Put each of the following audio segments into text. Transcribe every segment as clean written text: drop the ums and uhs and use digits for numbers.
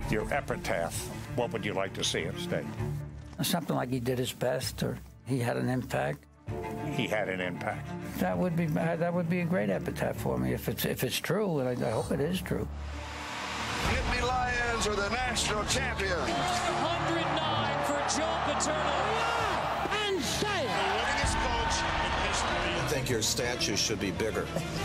Your epitaph, what would you like to see it state? Something like he did his best, or he had an impact. He had an impact. That would be a great epitaph for me if it's true, and I hope it is true. Nittany Lions are the national champions. 109 for Joe Paterno. And say the winningest coach in history. I think your statue should be bigger.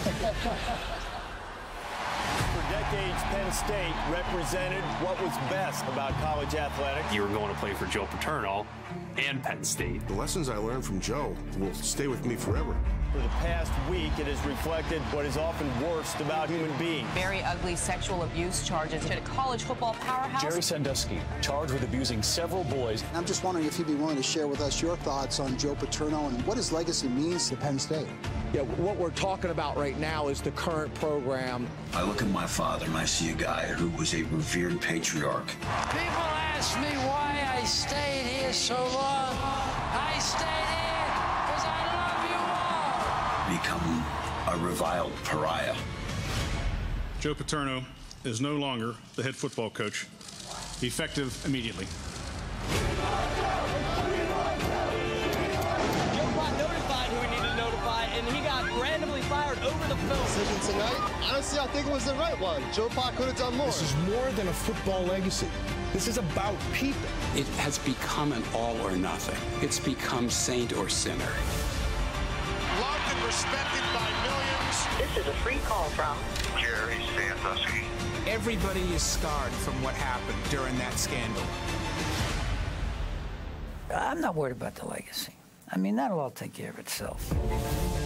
For decades, Penn State represented what was best about college athletics. You were going to play for Joe Paterno and Penn State. The lessons I learned from Joe will stay with me forever. For the past week, it has reflected what is often worst about human beings. Very ugly sexual abuse charges at a college football powerhouse. Jerry Sandusky, charged with abusing several boys. I'm just wondering if you'd be willing to share with us your thoughts on Joe Paterno and what his legacy means to Penn State. Yeah, what we're talking about right now is the current program. I look at my father and I see a guy who was a revered patriarch. People ask me why I stayed here so long. I stayed here because I love you all. Become a reviled pariah. Joe Paterno is no longer the head football coach. Effective immediately. And he got randomly fired over the phone. Decision tonight, honestly, I think it was the right one. Joe Pa could have done more. This is more than a football legacy. This is about people. It has become an all or nothing. It's become saint or sinner. Loved and respected by millions. This is a free call from Jerry Sandusky. Everybody is scarred from what happened during that scandal. I'm not worried about the legacy. I mean, that'll all take care of itself.